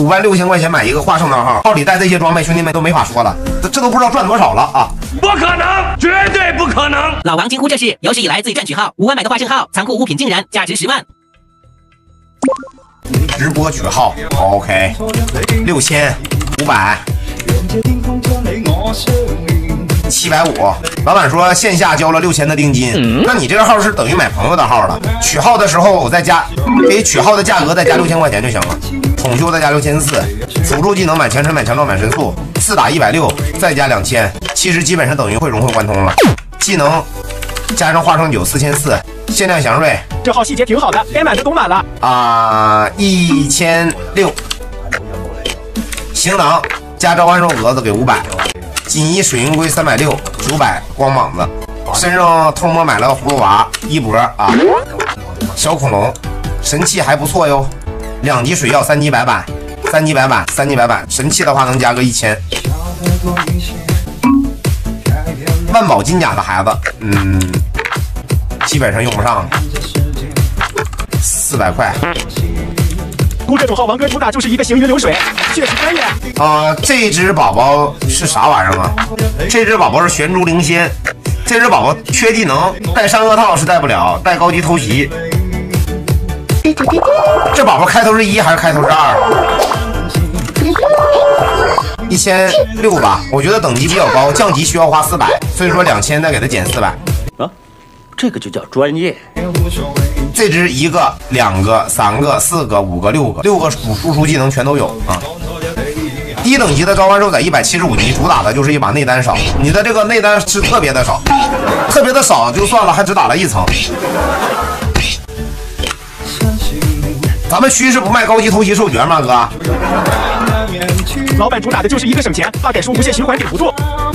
56000块钱买一个华盛顿号，号里带这些装备，兄弟们都没法说了，这都不知道赚多少了啊！ 不可能，绝对不可能！ 老王惊呼：“这是有史以来最赚取号！5万买的华盛号，仓库物品竟然价值10万！” 直播取号 ，OK， 6500。750，老板说线下交了6000的定金，那你这个号是等于买朋友的号了。取号的时候我再加，给取号的价格再加6000块钱就行了。统修再加6400，辅助技能满全程满强壮满神速，4打160，再加2000，其实基本上等于会融会贯通了。技能加上化圣9 4400，限量祥瑞， 这号细节挺好的，该满的都满了啊，1600。行囊加召唤兽蛾子给500。锦衣水云龟360，900光膀子，身上偷摸买了葫芦娃衣钵啊，小恐龙，神器还不错哟，2级水药3级白板，3级白板，3级白板，神器的话能加个1000。万宝金甲的孩子，基本上用不上，400块。 估这种号王哥主打就是一个行云流水，确实专业啊！这只宝宝是啥玩意儿啊？这只宝宝是玄珠灵仙，这只宝宝缺技能，带山河套是带不了，带高级偷袭。这宝宝开头是1还是开头是2？1600吧，我觉得等级比较高，降级需要花400，所以说2000再给他减400。 啊，这个就叫专业。 这只1个、2个、3个、4个、5个、6个输出技能全都有啊！低等级的召唤兽在175级，主打的就是一把内丹少，你的这个内丹是特别的少，特别的少就算了，还只打了1层。咱们趋势不卖高级偷袭兽诀吗，哥？ 老板主打的就是一个省钱，怕改输无限循环顶不住。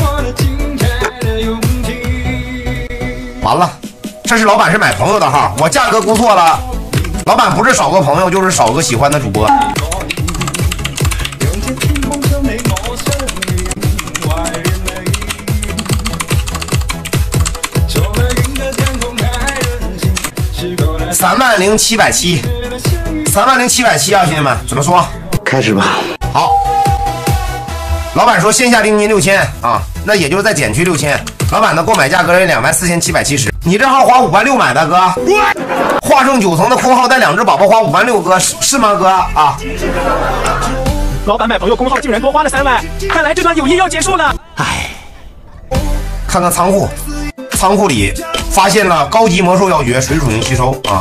完了。这是老板是买朋友的号，我价格估错了。老板不是少个朋友，就是少个喜欢的主播。30770啊，兄弟们，怎么说？ 开始吧。 好。老板说线下定金6000啊，那也就是再减去6000。老板的购买价格是24770。你这号花56000买的，哥。化圣9层的空号带2只宝宝花56000，哥是吗，哥啊？ 老板买朋友空号竟然多花了3万，看来这段友谊要结束了。 唉，看看仓库，仓库里发现了高级魔兽要诀，水属性吸收啊。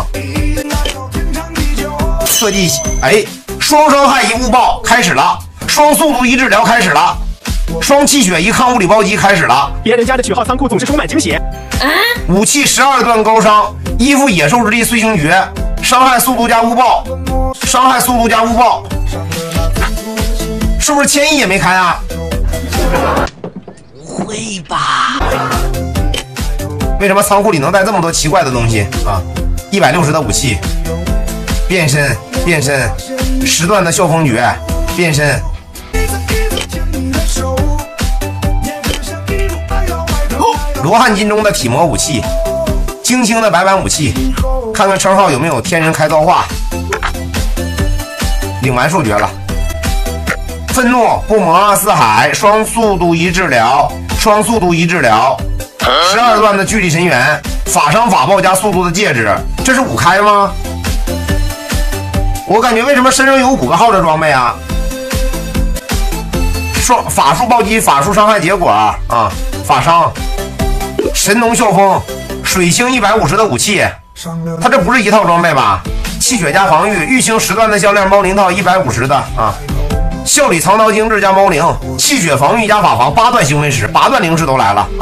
特技双伤害1误爆开始了，双速度1治疗开始了。双气血1抗物理暴击开始了， 别人家的取号仓库总是充满惊喜。 武器12段高伤，依附野兽之力碎星诀，伤害速度加误爆，伤害速度加误爆，是不是千亿也没开啊？ 会吧？ 为什么仓库里能带这么多奇怪的东西啊？160的武器，变身10段的啸风诀，变身。罗汉金中的体魔武器，精清的白板武器，看看称号有没有天人开造化。领完兽诀了，愤怒不魔四海，双速度1治疗，12段的巨力神元，法伤法爆加速度的戒指，这是5开吗？我感觉为什么身上有5个号的装备啊？法术暴击，法术伤害结果啊，法伤。神农啸风，水星150的武器，它这不是一套装备吧？气血加防御，玉清10段的项链猫灵套150的啊，笑里藏刀精致加猫灵，气血防御加法防8段行为石，8段灵石都来了啊！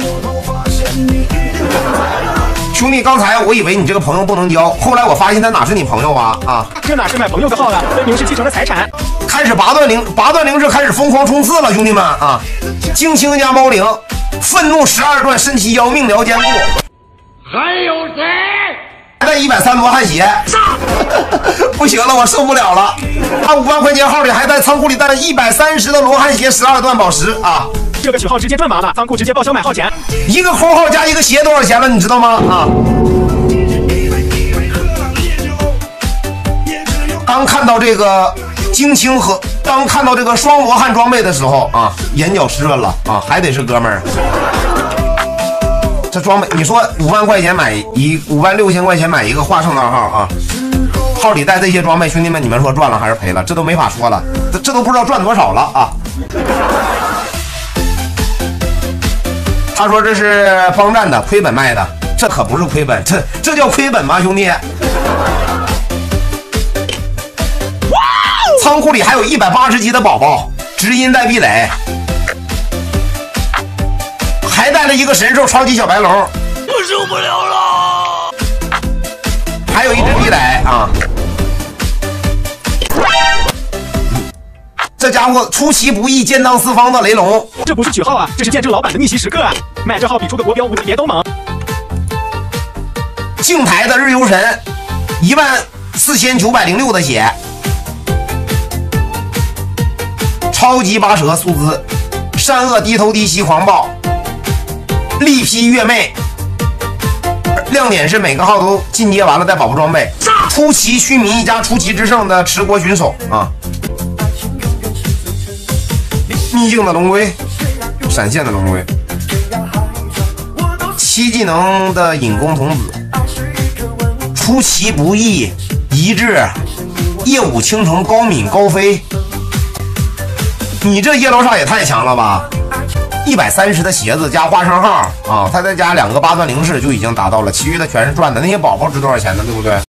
兄弟，刚才我以为你这个朋友不能交，后来我发现他哪是你朋友啊！ 这哪是买朋友的号了，分明是继承了财产。 开始8段灵石开始疯狂冲刺了，兄弟们啊！精清加猫灵。愤怒12段神奇妖命疗坚固， 还有谁？ 带130罗汉血，不行了，我受不了了。他5万块钱号里还在仓库里带了130的罗汉血12段宝石啊！ 这个取号直接赚麻了，仓库直接报销买号钱。 一个空号加一个鞋多少钱了？你知道吗？啊！刚看到这个荆青和当看到这个双罗汉装备的时候啊，眼角湿润了啊，还得是哥们儿。这装备，你说5万块钱买5万6千块钱买一个华盛顿号啊，号里带这些装备，兄弟们，你们说赚了还是赔了？这都没法说了，这都不知道赚多少了啊！他说这是帮战的，亏本卖的，这可不是亏本，这叫亏本吗，兄弟？仓库里还有180级的宝宝，直音带壁垒。还带了一个神兽超级小白龙， 我受不了了！ 还有一只地雷啊！这家伙出其不意，剑荡四方的雷龙， 这不是取号啊，这是见证老板的逆袭时刻啊！买这号比出个国标无敌别都猛。 镜台的日游神，14906的血，超级拔舌素姿，善恶低头低吸狂暴。力劈月妹，亮点是每个号都进阶完了带宝宝装备。出奇须弥加出奇之圣的持国巡守啊，秘境的龙龟，闪现的龙龟，7技能的引弓童子，出其不意一致，夜舞倾城高敏高飞，你这叶楼上也太强了吧！130的鞋子加花生号啊，他再加2个8段零式就已经达到了，其余的全是赚的。那些宝宝值多少钱呢？对不对？